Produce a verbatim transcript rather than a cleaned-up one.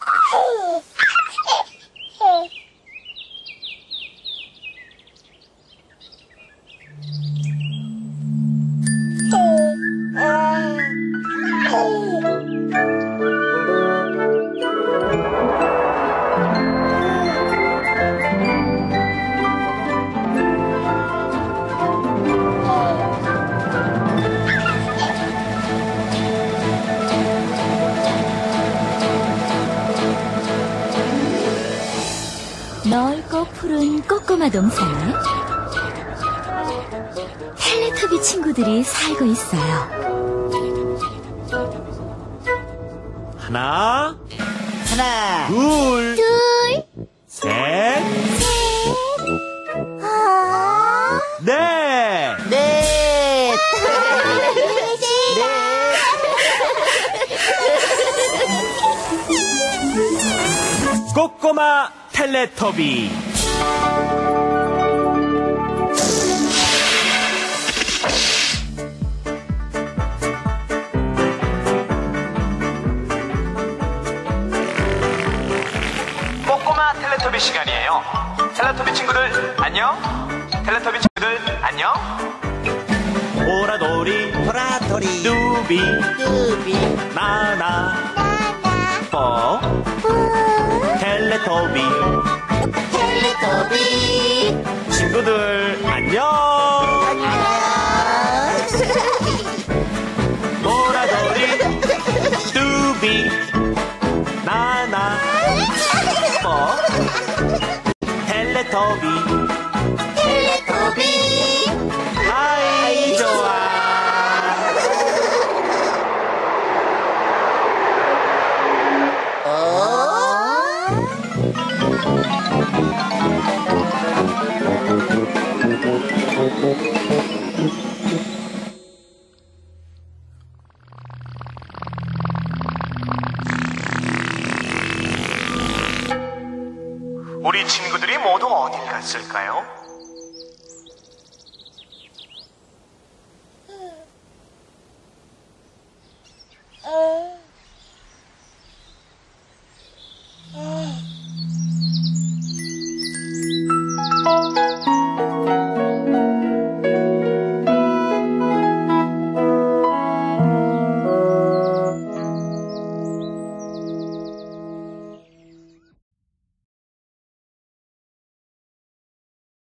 넓고 푸른 꼬꼬마 동산에 텔레토비 친구들이 살고 있어요. 하나, 하나, 둘, 둘, 셋, 셋, 아, 넷. 넷, 꼬꼬마 텔레토비. 꼬꼬마 텔레토비 시간이에요. 텔레토비 친구들 안녕. 텔레토비 친구들 안녕. 오라돌이 보라돌이, 뚜비 뚜비, 나나 뽀 텔레토비 텔레토비, 친구들 안녕. 오라돌이 뚜비 나나 뽀 텔레토비